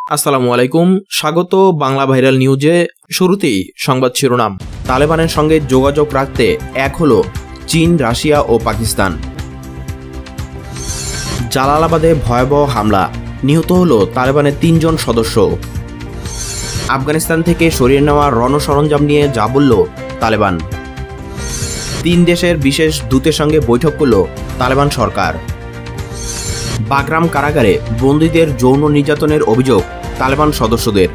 আসসালামু আলাইকুম, স্বাগত বাংলা ভাইরাল নিউজে। শুরুতেই সংবাদ শিরোনাম। তালেবানের সঙ্গে যোগাযোগ রাখতে এক হলো চীন, রাশিয়া ও পাকিস্তান। জালালাবাদে ভয়াবহ হামলা, নিহত হলো তালেবানের 3 জন সদস্য। আফগানিস্তান থেকে সরিয়ে নেওয়া রণসরঞ্জাম নিয়ে যা বলল তালেবান। 3 দেশের বিশেষ দূতের সঙ্গে বৈঠক করল তালেবান সরকার। বাগরাম কারাগারে বন্দীদের যৌন নির্যাতনের অভিযোগ তালেবান সদস্যদের।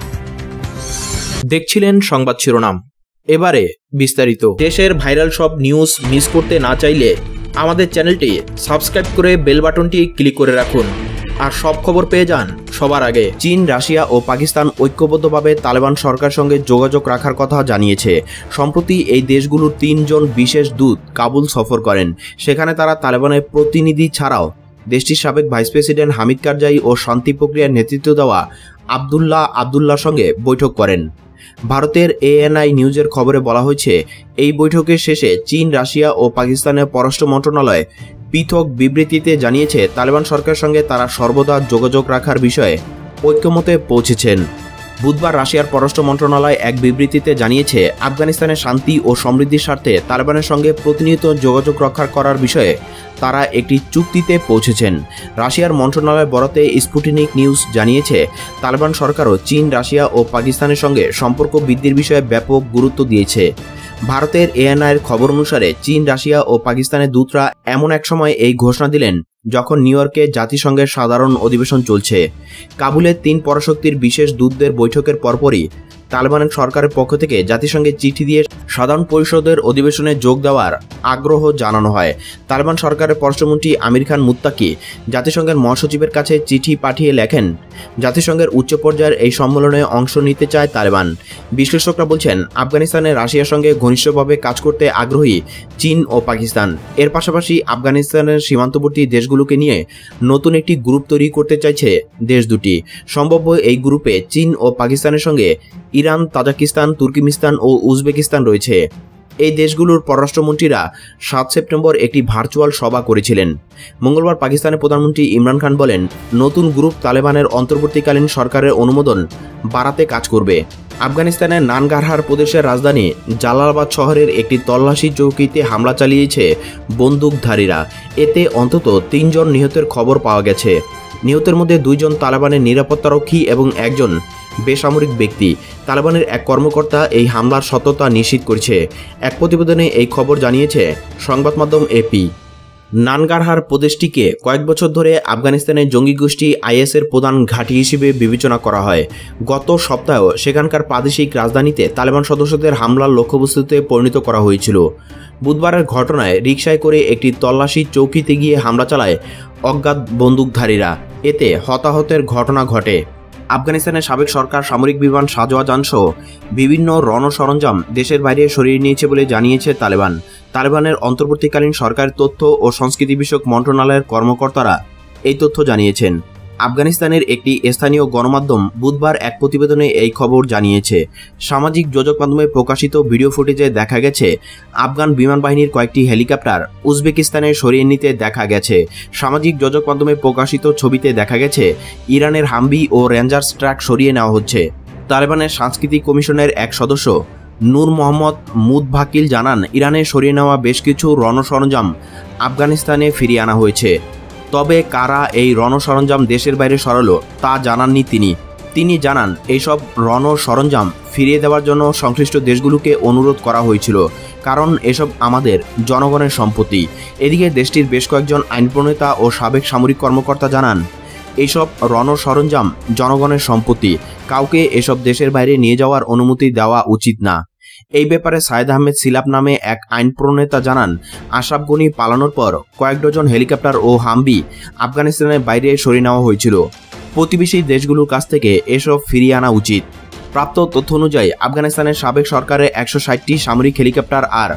দেখছিলেন সংবাদ শিরোনাম, এবারে বিস্তারিত। দেশের ভাইরাল সব নিউজ মিস করতে না চাইলে আমাদের চ্যানেলটি সাবস্ক্রাইব করে বেল বাটনটি ক্লিক করে রাখুন আর সব খবর পেয়ে যান সবার আগে। চীন, রাশিয়া ও পাকিস্তান ঐক্যবদ্ধভাবে তালেবান সরকারের সঙ্গে যোগাযোগ রাখার কথা জানিয়েছে। সম্প্রতি এই দেশগুলোর 3 জন বিশেষ দূত কাবুল সফর করেন। সেখানে তারা তালেবানের প্রতিনিধি ছাড়াও দেশটির সাবেক ভাইস প্রেসিডেন্ট হামিদ কারজাই ও শান্তি প্রক্রিয়ার নেতৃত্ব দেওয়া আবদুল্লাহর সঙ্গে বৈঠক করেন। ভারতের ANI নিউজের খবরে বলা হয়েছে, এই বৈঠকের শেষে চীন, রাশিয়া ও পাকিস্তানের পররাষ্ট্র মন্ত্রণালয় পৃথক বিবৃতিতে জানিয়েছে তালেবান সরকারের সঙ্গে তারা সর্বদা যোগাযোগ রাখার বিষয়ে ঐক্যমতে পৌঁছেছেন। বুধবার রাশিয়ার পররাষ্ট্র মন্ত্রণালয় এক বিবৃতিতে জানিয়েছে, আফগানিস্তানের শান্তি ও সমৃদ্ধির স্বার্থে তালেবানের সঙ্গে প্রতিনিয়ত যোগাযোগ রক্ষা করার বিষয়ে তারা একটি চুক্তিতে পৌঁছেছেন। রাশিয়ার মন্ত্রণালয়ের বরাতে স্পুটনিক নিউজ জানিয়েছে, তালেবান সরকারও চীন, রাশিয়া ও পাকিস্তানের সঙ্গে সম্পর্ক বৃদ্ধির বিষয়ে ব্যাপক গুরুত্ব দিয়েছে। ভারতের ANI এর খবর অনুসারে চীন, রাশিয়া ও পাকিস্তানের দূতরা এমন এক সময় এই ঘোষণা দিলেন যখন নিউ ইয়র্কে জাতিসংঘের সাধারণ অধিবেশন চলছে। কাবুলের 3 পরাশক্তির বিশেষ দূতদের বৈঠকের পরপরই তালেবানের সরকারের পক্ষ থেকে জাতিসংঘে চিঠি দিয়ে সাধারণ পরিষদের অধিবেশনে যোগ দেওয়ার আগ্রহ জানানো হয়। তালেবান সরকারের পররাষ্ট্রমন্ত্রী আমির খান মুত্তাকি জাতিসংঘের মহাসচিবের কাছে চিঠি পাঠিয়ে লেখেন, জাতিসংঘের উচ্চ পর্যায়ের এই সম্মেলনে অংশ নিতে চায় তালেবান। বিশ্লেষকরা বলছেন, আফগানিস্তানে রাশিয়ার সঙ্গে ঘনিষ্ঠভাবে কাজ করতে আগ্রহী চীন ও পাকিস্তান। এর পাশাপাশি আফগানিস্তানের সীমান্তবর্তী দেশগুলোকে নিয়ে নতুন একটি গ্রুপ তৈরি করতে চাইছে দেশ দুটি। সম্ভাব্য এই গ্রুপে চীন ও পাকিস্তানের সঙ্গে ইরান, তাজিকিস্তান, তুর্কমেনিস্তান ও উজবেকিস্তান রয়েছে। এই দেশগুলোর পররাষ্ট্রমন্ত্রীরা 7 সেপ্টেম্বর একটি ভার্চুয়াল সভা করেছিলেন। মঙ্গলবার পাকিস্তানের প্রধানমন্ত্রী ইমরান খান বলেন, নতুন গ্রুপ তালেবানের অন্তর্বর্তীকালীন সরকারের অনুমোদন বাড়াতে কাজ করবে। আফগানিস্তানের নানগারহার প্রদেশের রাজধানী জালালাবাদ শহরের একটি তল্লাশি চৌকিতে হামলা চালিয়েছে বন্দুকধারীরা। এতে অন্তত 3 জন নিহতের খবর পাওয়া গেছে। নিহতের মধ্যে 2 জন তালেবানের নিরাপত্তারক্ষী এবং একজন বেসামরিক ব্যক্তি। তালেবানের এক কর্মকর্তা এই হামলার সত্যতা নিশ্চিত করেছে। এক প্রতিবেদনে এই খবর জানিয়েছে সংবাদ মাধ্যম AP। নানগারহার প্রদেশটিকে কয়েক বছর ধরে আফগানিস্তানের জঙ্গি গোষ্ঠী IS এর প্রধান ঘাঁটি হিসেবে বিবেচনা করা হয়। গত সপ্তাহেও সেখানকার প্রাদেশিক রাজধানীতে তালেবান সদস্যদের হামলার লক্ষ্যবস্তুতে পরিণত করা হয়েছিল। বুধবারের ঘটনায় রিকশায় করে একটি তল্লাশি চৌকিতে গিয়ে হামলা চালায় অজ্ঞাত বন্দুকধারীরা। এতে হতাহতের ঘটনা ঘটে। আফগানিস্তানের সাবেক সরকার সামরিক বিমান শাহজাহান সহ বিভিন্ন রণসরঞ্জাম দেশের বাইরে সরিয়ে নিয়েছে বলে জানিয়েছে তালেবান। তালেবানের অন্তর্বর্তীকালীন সরকারের তথ্য ও সংস্কৃতি বিষয়ক মন্ত্রণালয়ের কর্মকর্তারা এই তথ্য জানিয়েছেন। আফগানিস্তানের একটি স্থানীয় গণমাধ্যম বুধবার এক প্রতিবেদনে এই খবর জানিয়েছে। সামাজিক যোগাযোগ মাধ্যমে প্রকাশিত ভিডিও ফুটেজে দেখা গেছে, আফগান বিমান বাহিনীর কয়েকটি হেলিকপ্টার উজবেকিস্তানে সরিয়ে নিতে দেখা গেছে। সামাজিক যোগাযোগ মাধ্যমে প্রকাশিত ছবিতে দেখা গেছে, ইরানের হামবি ও রেঞ্জার্স ট্রাক সরিয়ে নেওয়া হচ্ছে। তালেবানের সাংস্কৃতিক কমিশনের এক সদস্য নূর মোহাম্মদ মুদভাকিল জানান, ইরানে সরিয়ে নেওয়া বেশ কিছু রণসরঞ্জাম আফগানিস্তানে ফিরিয়ে আনা হয়েছে। তবে কারা এই রণসরঞ্জাম দেশের বাইরে সরালো তা জানাননি তিনি জানান, এইসব রণসরঞ্জাম ফিরিয়ে দেওয়ার জন্য সংশ্লিষ্ট দেশগুলোকে অনুরোধ করা হয়েছিল, কারণ এসব আমাদের জনগণের সম্পত্তি। এদিকে দেশটির বেশ কয়েকজন আইন প্রণেতা ও সাবেক সামরিক কর্মকর্তা জানান, এইসব রণসরঞ্জাম জনগণের সম্পত্তি, কাউকে এসব দেশের বাইরে নিয়ে যাওয়ার অনুমতি দেওয়া উচিত না। এই ব্যাপারে সায়েদ আহমেদ সিলাপ নামে এক আইন প্রণেতা জানান, আশরাফ গনি পালানোর পর কয়েক ডজন হেলিকপ্টার ও হামবি আফগানিস্তানের বাইরে সরিয়ে নেওয়া হয়েছিল। প্রতিবেশী দেশগুলোর কাছ থেকে এসব ফিরিয়ে আনা উচিত। প্রাপ্ত তথ্য অনুযায়ী আফগানিস্তানের সাবেক সরকারের 160টি সামরিক হেলিকপ্টার আর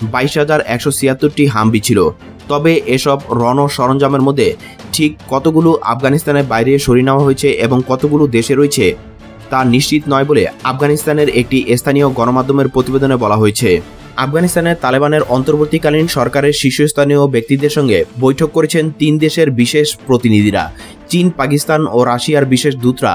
22,176টি হামবি ছিল। তবে এসব রণসরঞ্জামের মধ্যে ঠিক কতগুলো আফগানিস্তানের বাইরে সরিয়ে নেওয়া হয়েছে এবং কতগুলো দেশে রয়েছে তা নিশ্চিত নয় বলে আফগানিস্তানের একটি স্থানীয় গণমাধ্যমের প্রতিবেদনে বলা হয়েছে। আফগানিস্তানের তালেবানের অন্তর্বর্তীকালীন সরকারের শীর্ষস্থানীয় ব্যক্তিদের সঙ্গে বৈঠক করেছেন 3 দেশের বিশেষ প্রতিনিধিরা। চীন, পাকিস্তান ও রাশিয়ার বিশেষ দূতরা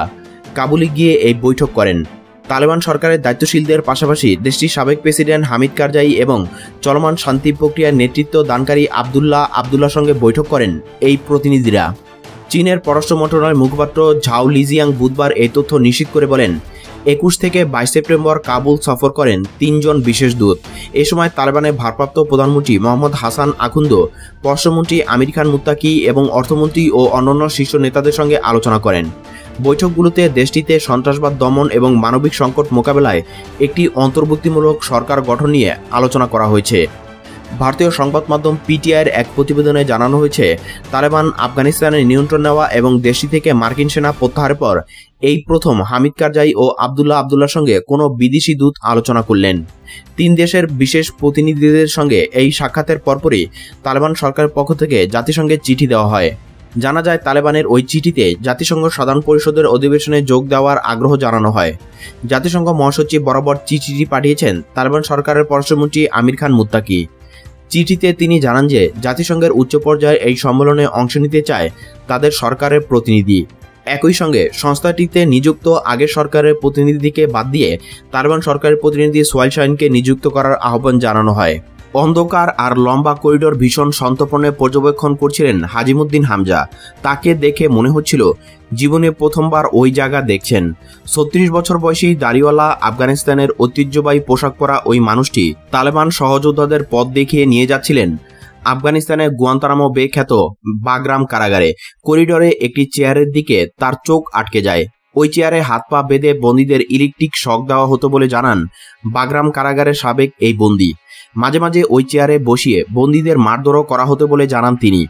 কাবুলে গিয়ে এই বৈঠক করেন। তালেবান সরকারের দায়িত্বশীলদের পাশাপাশি দেশটির সাবেক প্রেসিডেন্ট হামিদ কারজাই এবং চলমান শান্তি প্রক্রিয়ার নেতৃত্ব দানকারী আবদুল্লাহর সঙ্গে বৈঠক করেন এই প্রতিনিধিরা। চীনের পররাষ্ট্র মন্ত্রণালয়ের মুখপাত্র ঝাও লিজিয়াং বুধবার এই তথ্য নিশ্চিত করে বলেন, 21 থেকে 22 সেপ্টেম্বর কাবুল সফর করেন 3 জন বিশেষ দূত। এ সময় তালেবানের ভারপ্রাপ্ত প্রধানমন্ত্রী মোহাম্মদ হাসান আখুন্দ, পররাষ্ট্রমন্ত্রী আমির খান মুত্তাকি এবং অর্থমন্ত্রী ও অন্যান্য শীর্ষ নেতাদের সঙ্গে আলোচনা করেন। বৈঠকগুলোতে দেশটিতে সন্ত্রাসবাদ দমন এবং মানবিক সংকট মোকাবেলায় একটি অন্তর্ভুক্তিমূলক সরকার গঠন নিয়ে আলোচনা করা হয়েছে। ভারতীয় সংবাদ মাধ্যম পিটিআইয়ের এক প্রতিবেদনে জানানো হয়েছে, তালেবান আফগানিস্তানের নিয়ন্ত্রণ নেওয়া এবং দেশটি থেকে মার্কিন সেনা প্রত্যাহারের পর এই প্রথম হামিদ কারজাই ও আবদুল্লাহর সঙ্গে কোনো বিদেশি দূত আলোচনা করলেন। 3 দেশের বিশেষ প্রতিনিধিদের সঙ্গে এই সাক্ষাতের পরপরই তালেবান সরকারের পক্ষ থেকে জাতিসংঘে চিঠি দেওয়া হয়। জানা যায়, তালেবানের ওই চিঠিতে জাতিসংঘ সাধারণ পরিষদের অধিবেশনে যোগ দেওয়ার আগ্রহ জানানো হয়। জাতিসংঘ মহাসচিব বরাবর চিঠিটি পাঠিয়েছেন তালেবান সরকারের পররাষ্ট্রমন্ত্রী আমির খান মুত্তাকি। চিঠিতে তিনি জানান যে জাতিসংঘের উচ্চ পর্যায়ে এই সম্মেলনে অংশ নিতে চায় তাদের সরকারের প্রতিনিধি। একই সঙ্গে সংস্থাটিতে নিযুক্ত আগের সরকারের প্রতিনিধিকে বাদ দিয়ে তালেবান সরকারের প্রতিনিধি সোয়াইল শাহিনকে নিযুক্ত করার আহ্বান জানানো হয়। অন্ধকার আর লম্বা করিডোর ভীষণ সন্তর্পণে পর্যবেক্ষণ করছিলেন হাজিমুদ্দিন হামজা। তাকে দেখে মনে হচ্ছিল জীবনে প্রথমবার ওই জায়গা দেখছেন। 36 বছর বয়সী দাড়িওয়ালা আফগানিস্তানের ঐতিহ্যবাহী পোশাক পরা ওই মানুষটি তালেবান সহযোদ্ধাদের পথ দেখিয়ে নিয়ে যাচ্ছিলেন আফগানিস্তানের গুয়ান্তানামো বে খ্যাত বাগরাম কারাগারে। করিডোরে একটি চেয়ারের দিকে তার চোখ আটকে যায়। ওই চেয়ারে হাত পা বেঁধে বন্দীদের ইলেকট্রিক শক দেওয়া হতো বলে জানান বাগরাম কারাগারের সাবেক এই বন্দী। মাঝে মাঝে ওই চেয়ারে বসিয়ে বন্দীদের মারধরও করা হতো বলে জানান তিনি।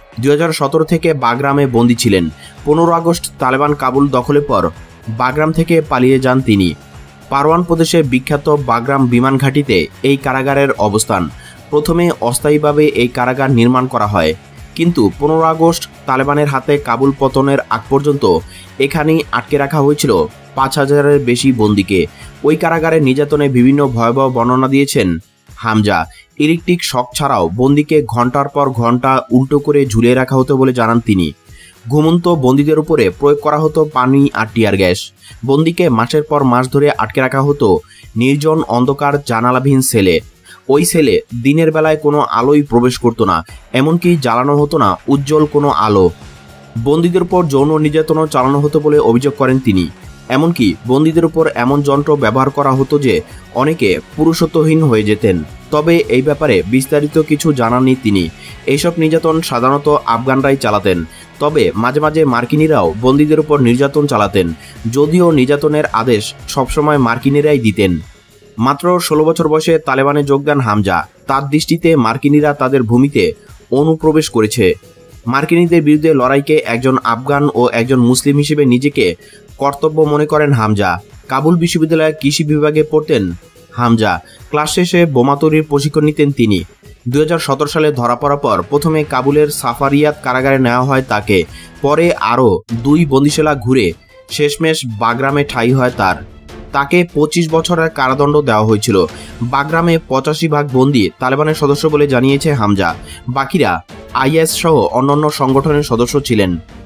2017 থেকে বাগরামে বন্দী ছিলেন। 15 আগস্ট তালেবান কাবুল দখলের পর বাগরাম থেকে পালিয়ে যান তিনি। পারওয়ান প্রদেশের বিখ্যাত বাগরাম বিমান ঘাঁটিতে এই কারাগারের অবস্থান। প্রথমে অস্থায়ীভাবে এই কারাগার নির্মাণ করা হয়, কিন্তু 15 আগস্ট তালেবানের হাতে কাবুল পতনের আগ পর্যন্ত এখানেই আটকে রাখা হয়েছিল 5000-এর বেশি বন্দীকে। ওই কারাগারের নির্যাতনে বিভিন্ন ভয়াবহ বর্ণনা দিয়েছেন হামজা। ইলেকট্রিক শক ছাড়াও বন্দীকে ঘন্টার পর ঘন্টা উল্টো করে ঝুলিয়ে রাখা হতো বলে জানান তিনি। ঘুমন্ত বন্দীদের উপরে প্রয়োগ করা হতো পানি আর টিয়ার গ্যাস। বন্দীকে মাসের পর মাস ধরে আটকে রাখা হতো নির্জন অন্ধকার জানালাবিহীন সেলে। ওই সেলে দিনের বেলায় কোনো আলোই প্রবেশ করতো না, এমনকি জ্বালানো হতো না উজ্জ্বল কোনো আলো। বন্দীদের উপর যৌন নির্যাতনও চালানো হতো বলে অভিযোগ করেন তিনি। এমনকি বন্দীদের উপর এমন যন্ত্র ব্যবহার করা হতো যে অনেকে পুরুষত্বহীন হয়ে যেতেন। তবে এই ব্যাপারে বিস্তারিত কিছু জানাননি তিনি। এইসব নির্যাতন সাধারণত আফগানরাই চালাতেন, তবে মাঝে মাঝে মার্কিনিরাও বন্দীদের উপর নির্যাতন চালাতেন, যদিও নির্যাতনের আদেশ সবসময় মার্কিনিরাই দিতেন। মাত্র 16 বছর বয়সে তালেবানে যোগ দেন হামজা। তার দৃষ্টিতে মার্কিনিরা তাদের ভূমিতে অনুপ্রবেশ করেছে। মার্কিনীদের বিরুদ্ধে লড়াইকে একজন আফগান ও একজন মুসলিম হিসেবে নিজেকে কর্তব্য মনে করেন হামজা। কাবুল বিশ্ববিদ্যালয়ের কৃষি বিভাগে পড়তেন হামজা। ক্লাস শেষে বোমা তৈরির প্রশিক্ষণ নিতেন তিনি। 2017 সালে ধরা পড়ার পর প্রথমে কাবুলের সাফারিয়াত কারাগারে নেওয়া হয় তাকে। পরে আরও 2 বন্দিশালা ঘুরে শেষমেশ বাগরামে ঠাঁই হয় তাকে 25 বছরের কারাদণ্ড দেওয়া হয়েছিল। বাগরামে 85% বন্দী তালেবানের সদস্য বলে জানিয়েছে হামজা। বাকিরা আইএস সহ অন্যান্য সংগঠনের সদস্য ছিলেন।